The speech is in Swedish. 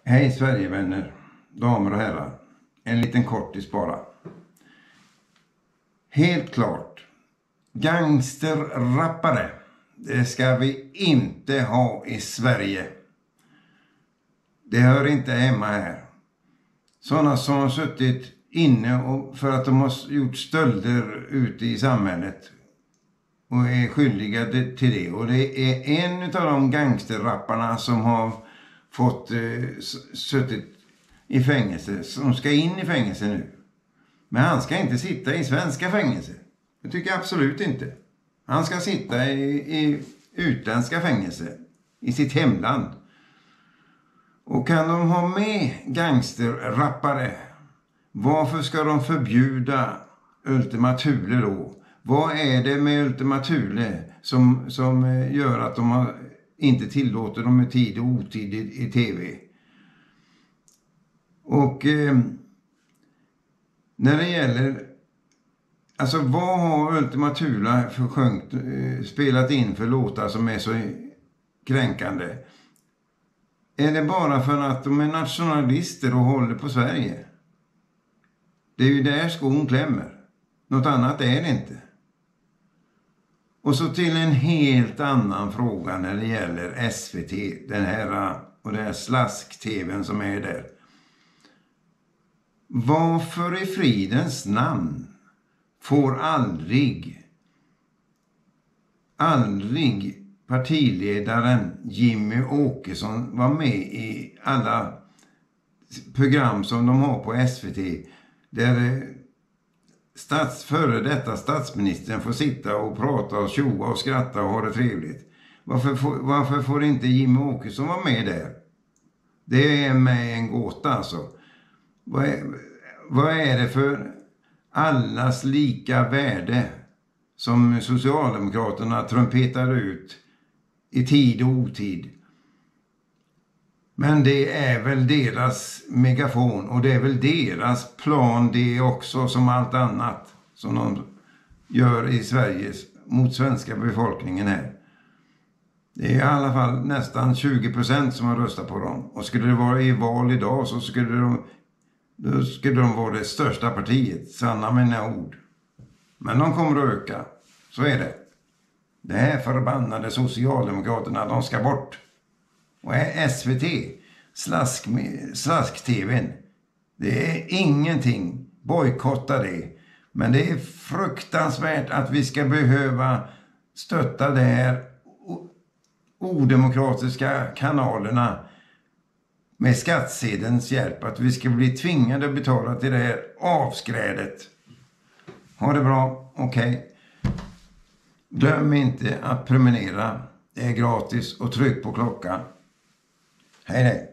Hej Sverigevänner, damer och herrar. En liten kortis bara. Helt klart, gangsterrappare, det ska vi inte ha i Sverige. Det hör inte hemma här. Sådana som har suttit inne för att de har gjort stölder ute i samhället och är skyldiga till det. Och det är en av de gangsterrapparna som har fått suttit i fängelse, som ska in i fängelse nu. Men han ska inte sitta i svenska fängelse. Det tycker jag absolut inte. Han ska sitta i utländska fängelse, i sitt hemland. Och kan de ha med gangsterrappare, varför ska de förbjuda Ultima Thule då? Vad är det med Ultima Thule som gör att de inte tillåter dem i tid och otid i tv? Och när det gäller, alltså vad har Ultima Thule spelat in för låtar som är så kränkande? Är det bara för att de är nationalister och håller på Sverige? Det är ju där skon klämmer. Något annat är det inte. Och så till en helt annan fråga när det gäller SVT. Den här slask-tvn som är där. Varför i fridens namn får aldrig partiledaren Jimmy Åkesson vara med i alla program som de har på SVT, där före detta statsministern får sitta och prata och tjoa och skratta och ha det trevligt? Varför får inte Jimmy Åkesson vara med där? Det är med en gåta alltså. Vad är det för allas lika värde som Socialdemokraterna trumpetar ut i tid och otid? Men det är väl deras megafon och det är väl deras plan det också, som allt annat som de gör i Sverige mot svenska befolkningen här. Det är i alla fall nästan 20% som har röstat på dem. Och skulle det vara i val idag så skulle de vara det största partiet, sanna mina ord. Men de kommer att öka, så är det. Det här förbannade Socialdemokraterna, de ska bort. Och SVT, slask-tvn, det är ingenting, bojkotta det. Men det är fruktansvärt att vi ska behöva stötta de här odemokratiska kanalerna med skattsedelns hjälp. Att vi ska bli tvingade att betala till det här avskrädet. Ha det bra, okej. Glöm inte att prenumerera. Det är gratis och tryck på klockan. Hej hej.